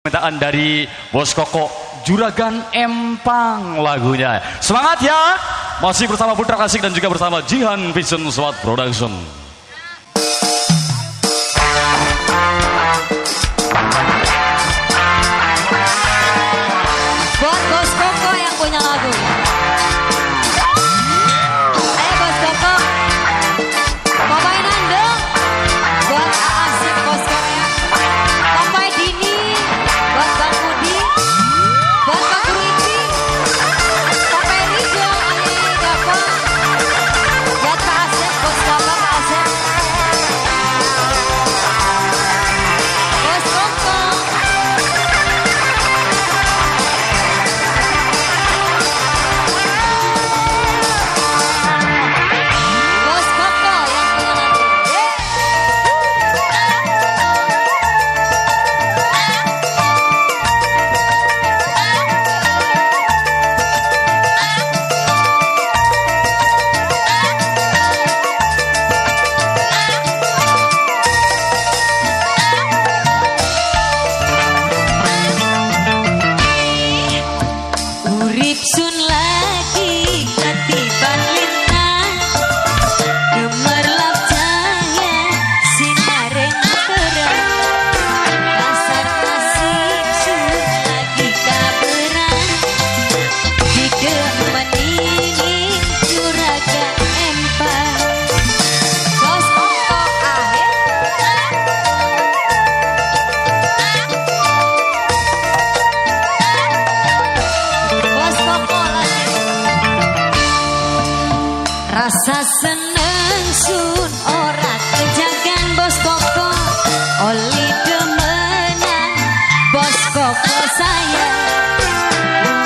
Permintaan dari Bos Koko, Juragan Empang lagunya. Semangat ya. Masih bersama Putra Klasik dan juga bersama Jihan Vision SWAT Production. Buat Bos Koko yang punya lagu. Ayo Bos Koko, mau mainan dong. Buat Aasif Bos Korea, Papai Dini, buat Bang Budi, buat Bang Guru Iti, Papai Rijo, Ayah Dapa, buat Kak Asep, Bos Koko, Kak Asep. Bos Koko. Bos Koko yang punya lagu. Urip sun lagi ketiban lintang, gemerlap cahaya sinaring terang, kasar nasib sun lagi kaberan, digemenin Juragan Empang. Bos Koko ahe. Bos Koko lagi. Rasa seneng sun ora kejagan Bos Koko, oli demenan Bos Koko sayang.